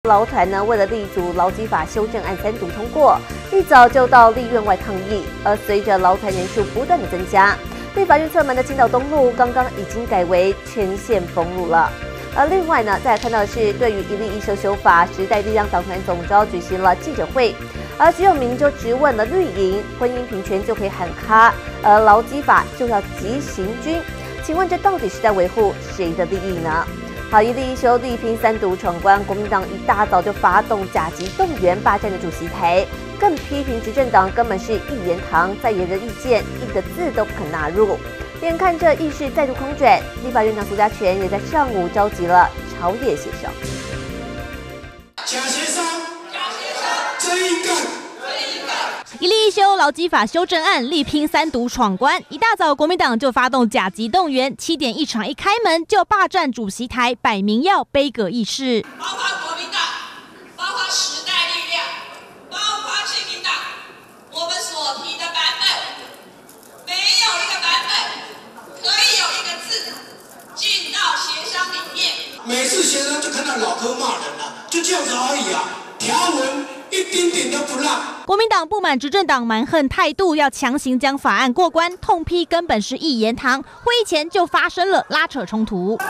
劳团呢，为了力阻劳基法修正案3读通过，一早就到立院外抗议。而随着劳团人数不断的增加，立法院侧门的青岛东路刚刚已经改为全线封路了。而另外呢，再来看到的是对于一例一休修法，时代力量党团总召举行了记者会，而徐永明就质问了绿营，婚姻平权就可以喊卡，而劳基法就要急行军，请问这到底是在维护谁的利益呢？好，一例一休力拼3读闯关，国民党一大早就发动甲级动员霸占了主席台，更批评执政党根本是一言堂，在野人意见一个字都不肯纳入。眼看着议事再度空转，立法院长苏家全也在上午召集了朝野协商。 假协商，真硬干。 一例一休劳基法修正案力拼3读闯关，一大早国民党就发动甲级动员，7点一场一开门就霸占主席台，摆明要杯葛议事。 包括国民党，包括时代力量，包括亲民党，我们所提的版本，没有一个版本可以有一个字进到协商里面。 每次协商就看到老柯骂人了，就这样子而已啊，条文一丁点都不让。 国民党不满执政党蛮横态度，要强行将法案过关，痛批根本是一言堂。会议前就发生了拉扯冲突。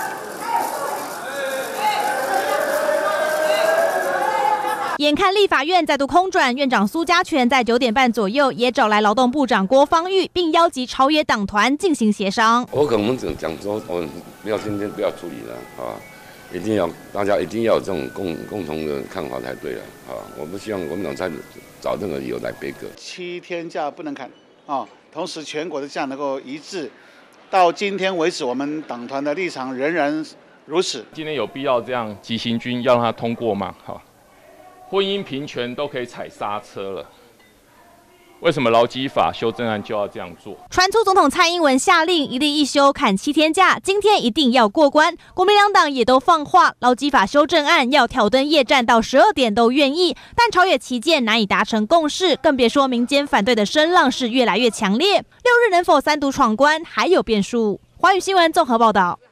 眼看立法院再度空转，院长苏家全在9点半左右也找来劳动部长郭芳玉，并邀集朝野党团进行协商。 我可能讲说，我们不要今天不要处理了啊，一定要大家一定要有这种共同的看法才对了啊！我不希望国民党再找任何理由来杯葛。 7天假不能砍啊，同时全国的假能够一致。到今天为止，我们党团的立场仍然如此。 今天有必要这样急行军要让它通过吗？好，婚姻平权都可以踩刹车了。为什么劳基法修正案就要这样做？ 传出总统蔡英文下令一例一休砍7天假，今天一定要过关。国民两党也都放话，劳基法修正案要挑灯夜战到12点都愿意，但朝野旗舰难以达成共识，更别说民间反对的声浪是越来越强烈。6日能否3读闯关还有变数。华语新闻综合报道。